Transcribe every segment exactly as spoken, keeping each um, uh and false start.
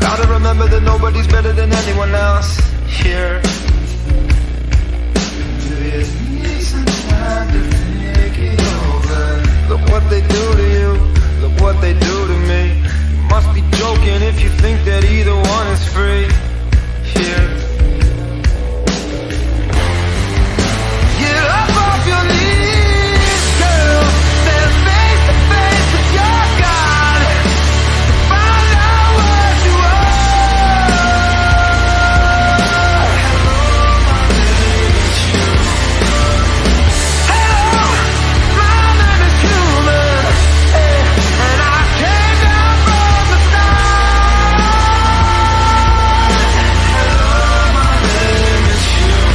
Gotta remember that nobody's better than anyone else here. Do you need some time to think it over? Look what they do to you, look what they do to me. You must be joking if you think that either one is free here. Get up off your knees, girl. Stand face to face with your God. Find out what you are. Hello, my name is human. Hey, and I came down from the stars. Hello, my name is human.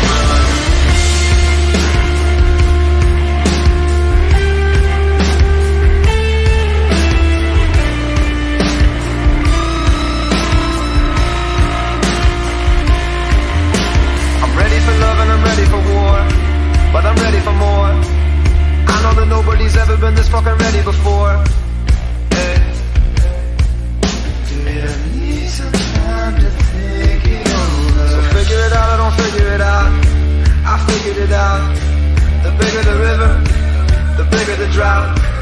I'm ready for love and I'm ready for war, but I'm ready for more. I know that nobody's ever been this fucking ready before. Hey. Do you need some time to think it over? So figure it out or don't figure it out. I figured it out. The bigger the river, the bigger the drought.